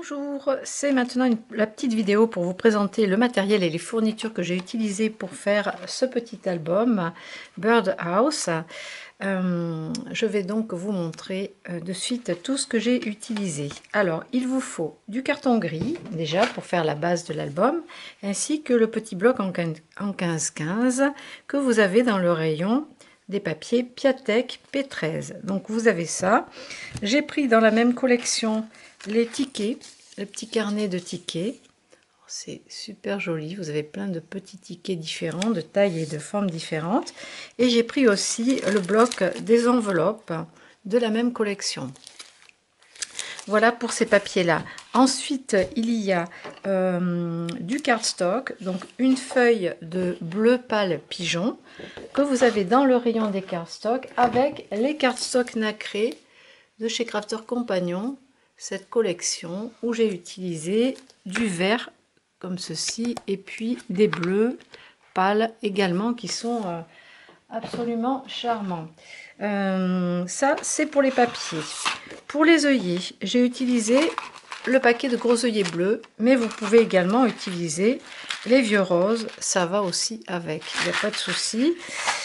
Bonjour, c'est maintenant la petite vidéo pour vous présenter le matériel et les fournitures que j'ai utilisées pour faire ce petit album Birdhouse. Je vais donc vous montrer de suite tout ce que j'ai utilisé. Alors, il vous faut du carton gris, déjà pour faire la base de l'album, ainsi que le petit bloc en 15-15 que vous avez dans le rayon des papiers Piatek P13. Donc vous avez ça. J'ai pris dans la même collection les tickets, le petit carnet de tickets. C'est super joli, vous avez plein de petits tickets différents, de tailles et de formes différentes. Et j'ai pris aussi le bloc des enveloppes de la même collection. Voilà pour ces papiers-là. Ensuite, il y a du cardstock, donc une feuille de bleu pâle pigeon que vous avez dans le rayon des cardstock avec les cardstock nacrés de chez Crafter Compagnon, cette collection où j'ai utilisé du vert comme ceci et puis des bleus pâles également qui sont absolument charmants. Ça c'est pour les papiers. Pour les œillets, j'ai utilisé le paquet de gros œillets bleus, mais vous pouvez également utiliser les vieux roses, ça va aussi avec, il n'y a pas de souci.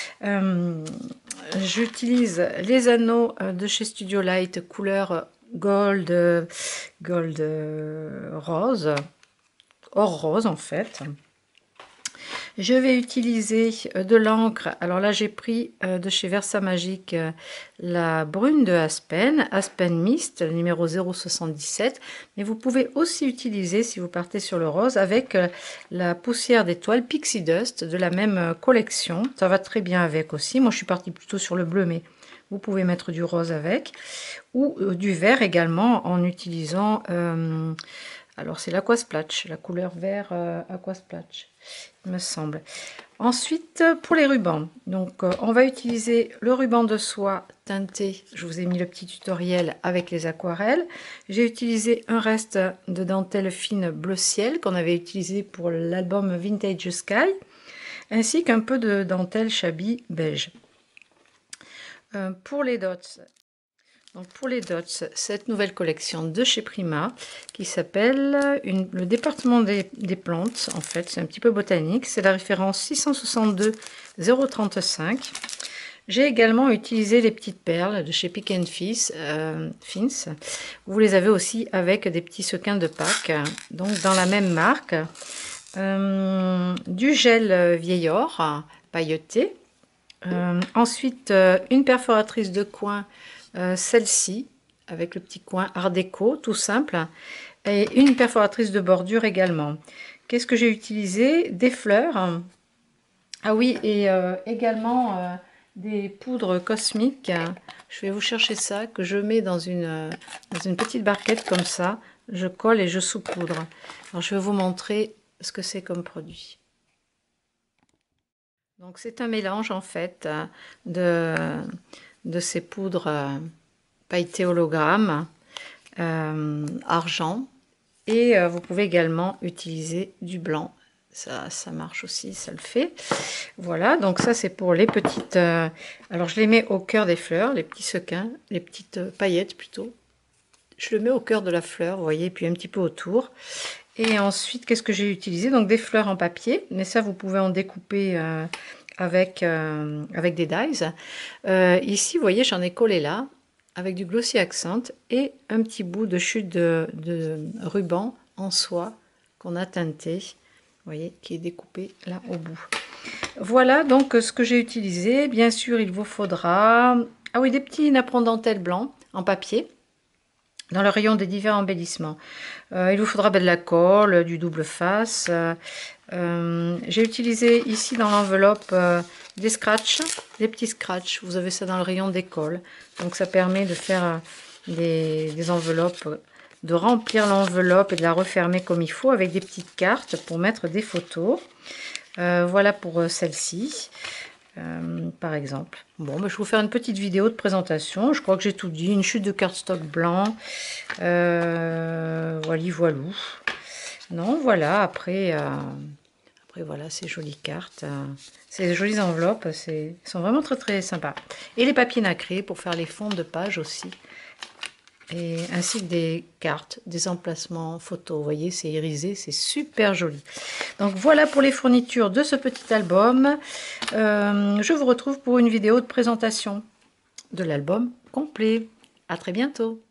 J'utilise les anneaux de chez Studio Light couleur gold rose, or rose en fait. Je vais utiliser de l'encre. Alors là, j'ai pris de chez Versamagic la brune de Aspen, Aspen Mist, le numéro 077. Mais vous pouvez aussi utiliser, si vous partez sur le rose, avec la poussière d'étoile Pixie Dust de la même collection. Ça va très bien avec aussi. Moi, je suis partie plutôt sur le bleu, mais vous pouvez mettre du rose avec. Ou du vert également en utilisant... alors c'est l'Aquasplatch, la couleur vert Aquasplatch, il me semble. Ensuite, pour les rubans, donc on va utiliser le ruban de soie teinté. Je vous ai mis le petit tutoriel avec les aquarelles. J'ai utilisé un reste de dentelle fine bleu ciel qu'on avait utilisé pour l'album Vintage Sky, ainsi qu'un peu de dentelle Shabby beige. Pour les dots. Donc pour les dots, cette nouvelle collection de chez Prima qui s'appelle le département des plantes, en fait c'est un petit peu botanique, c'est la référence 662 035. J'ai également utilisé les petites perles de chez Pick Fins. Vous les avez aussi avec des petits sequins de Pâques, donc dans la même marque. Du gel vieil or pailleté. Ensuite une perforatrice de coin. Celle-ci avec le petit coin art déco tout simple et une perforatrice de bordure également. Qu'est-ce que j'ai utilisé? Des fleurs, ah oui, et également des poudres cosmiques. Je vais vous chercher ça que je mets dans une petite barquette comme ça, je colle et je saupoudre. Alors je vais vous montrer ce que c'est comme produit. Donc c'est un mélange en fait de ces poudres pailletées hologramme argent, et vous pouvez également utiliser du blanc, ça marche aussi, ça le fait. Voilà, donc ça c'est pour les petites alors je les mets au cœur des fleurs, les petits sequins, les petites paillettes plutôt, je le mets au cœur de la fleur, vous voyez, puis un petit peu autour. Et ensuite, qu'est-ce que j'ai utilisé? Donc des fleurs en papier, mais ça vous pouvez en découper avec des dies. Ici, vous voyez, j'en ai collé là, avec du glossy accent et un petit bout de chute de ruban en soie qu'on a teinté, vous voyez, qui est découpé là au bout. Voilà donc ce que j'ai utilisé. Bien sûr, il vous faudra, ah oui, des petits napperons dentelle blancs en papier, dans le rayon des divers embellissements. Il vous faudra de la colle, du double face. J'ai utilisé ici dans l'enveloppe des scratchs, des petits scratchs. Vous avez ça dans le rayon des colles. Donc ça permet de faire des enveloppes, de remplir l'enveloppe et de la refermer comme il faut avec des petites cartes pour mettre des photos. Voilà pour celle-ci. Par exemple. Bon, ben, je vais vous faire une petite vidéo de présentation. Je crois que j'ai tout dit. Une chute de cardstock blanc. Voilou. Non, voilà. Après voilà, ces jolies cartes. Ces jolies enveloppes. Sont vraiment très très sympas. Et les papiers nacrés pour faire les fonds de page aussi. et ainsi que des cartes, des emplacements photos. Vous voyez, c'est irisé, c'est super joli. Donc voilà pour les fournitures de ce petit album. Je vous retrouve pour une vidéo de présentation de l'album complet. À très bientôt.